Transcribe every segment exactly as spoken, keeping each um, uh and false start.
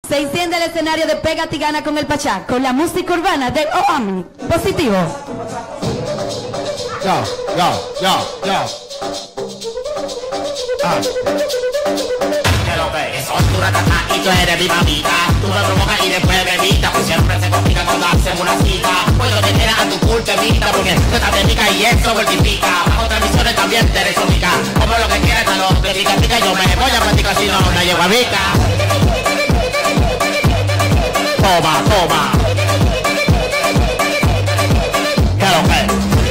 Se enciende el escenario de Pégate y Gana con el Pachá, con la música urbana de Omani Positivo. Ya, ya, ya, ya. Ah. Que lo que es oscura tata y tú eres mi mamita. Tú me provocas y después me evitas, pues siempre se complica cuando hacemos una cita. Puedo tener a tu culto evita, porque tú estás técnica y eso multiplica. Bajo transmisiones también te eres única. Como lo que quieras, lo que pica, pica, yo me voy a practicar si no, no llego a Vica. Toma, toma. ¿Qué lo que?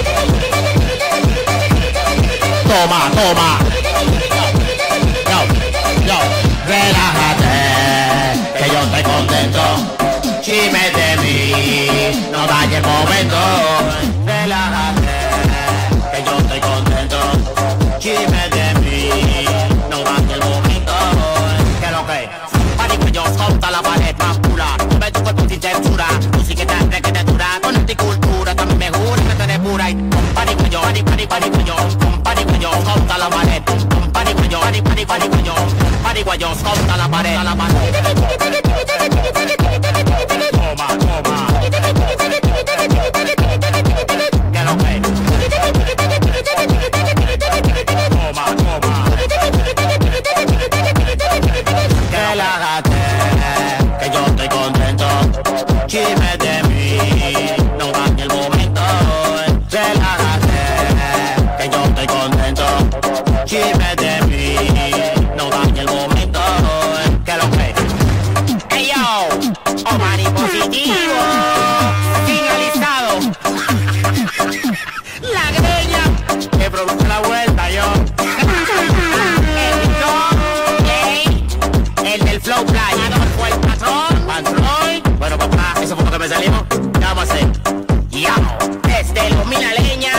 Toma, toma. Yo, yo, relájate, que yo estoy contento. Chime de mí, no dañe el momento. Relájate, que yo estoy contento. Chime de mí, no dañe el momento. ¿Qué lo que? Pánico yo contra la pared más pura. Ve tu cuerpo sin censura. Tú sí que te haces que te dura. Con anticultura también me jura que tú eres pura. Y con pánico yo, pánico, pánico, pánico yo. Con pánico yo contra la pared. Con pánico yo, pánico, pánico, pánico yo. Pánico yo contra la pared, la pared. Toma, toma. ¿Qué lo que? Toma, toma. Relájate, que yo estoy contento. Chisme de mí, no dañe el momento. Relájate, que yo estoy contento. Chisme de mí, no dañe el momento. Que lo que? Hey yo, Omani Positivo, finalizado. La greña, que produce la vuelta yo. El del Flow Playa, no fue el patrón, patrón. Bueno papá, eso fue lo que me salimos. ¿Qué vamos a hacer? Ya, desde los Mina Leña.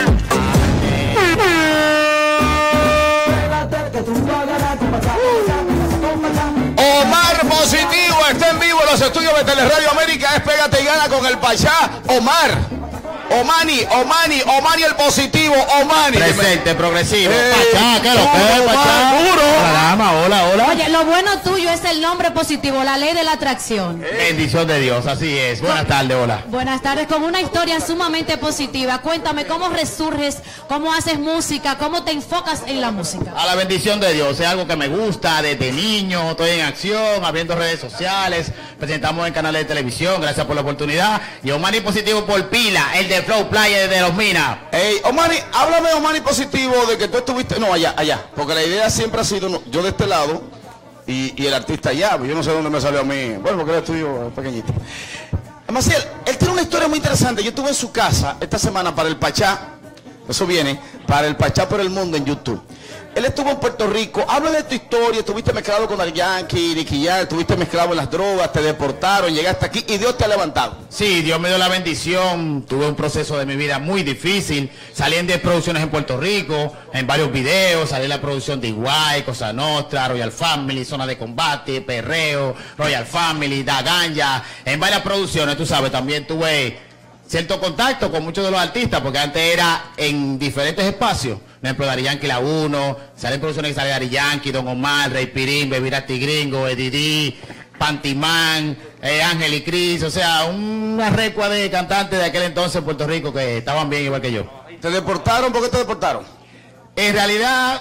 Omar Positivo está en vivo en los estudios de Teleradio América. Es Pégate y Gana con el Pachá. Omar. Omani, Omani, Omani el Positivo, Omani. Presente, progresivo. Eh, Pachá, ¿qué lo que es, Pachá? Duro. Hola, dama, hola, hola. Oye, lo bueno tuyo es el nombre positivo, la ley de la atracción. Bendición de Dios, así es. Buenas tardes, hola. Buenas tardes, con una historia sumamente positiva. Cuéntame cómo resurges, cómo haces música, cómo te enfocas en la música. A la bendición de Dios, es algo que me gusta desde niño, estoy en acción, abriendo redes sociales, presentamos en canales de televisión, gracias por la oportunidad. Y Omani Positivo por pila, el de Flow Playa de los Minas. Hey, Omani, háblame, Omani Positivo, de que tú estuviste, no, allá, allá, porque la idea siempre ha sido, no, yo de este lado y, y el artista allá, yo no sé dónde me salió a mí, bueno, porque el estudio es pequeñito. Maciel, él tiene una historia muy interesante, yo estuve en su casa esta semana para el Pachá, eso viene, para el Pachá por el Mundo en YouTube. Él estuvo en Puerto Rico, habla de tu historia, estuviste mezclado con Daddy Yankee, Nicky Jam, estuviste mezclado en las drogas, te deportaron, llegaste aquí y Dios te ha levantado. Sí, Dios me dio la bendición, tuve un proceso de mi vida muy difícil, salí en diez producciones en Puerto Rico, en varios videos, salí en la producción de Iguay, Cosa Nostra, Royal Family, Zona de Combate, Perreo, Royal Family, Da Ganja, en varias producciones, tú sabes, también tuve cierto contacto con muchos de los artistas, porque antes era en diferentes espacios. Por ejemplo, Daddy Yankee La uno, salen producciones que sale Daddy Yankee, Don Omar, Rey Pirín, Bebirati Gringo, Eddie D, Pantimán, eh, Ángel y Cris, o sea, una recua de cantantes de aquel entonces en Puerto Rico que estaban bien igual que yo. ¿Te deportaron? ¿Por qué te deportaron? En realidad,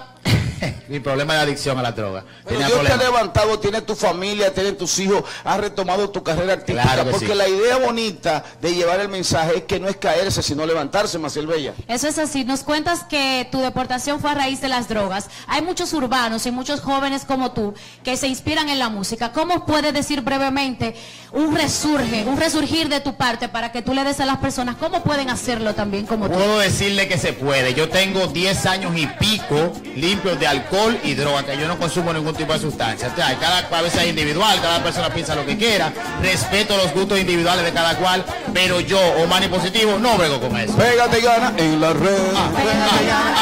mi problema de adicción a la droga. Pero Dios te ha levantado, tienes tu familia, tienes tus hijos, has retomado tu carrera artística, claro que porque sí. La idea bonita de llevar el mensaje es que no es caerse, sino levantarse, Maciel Bella. Eso es así, nos cuentas que tu deportación fue a raíz de las drogas. Hay muchos urbanos y muchos jóvenes como tú que se inspiran en la música. ¿Cómo puedes decir brevemente un resurge, un resurgir de tu parte para que tú le des a las personas cómo pueden hacerlo también como tú? Puedo decirle que se puede. Yo tengo diez años y pico limpios de alcohol y droga, que yo no consumo ningún tipo de sustancia. O sea, cada cabeza es individual, cada persona piensa lo que quiera, respeto los gustos individuales de cada cual, pero yo, Omani Positivo, no brego con eso. Pégate y Gana en la red. Ah, ah, ah,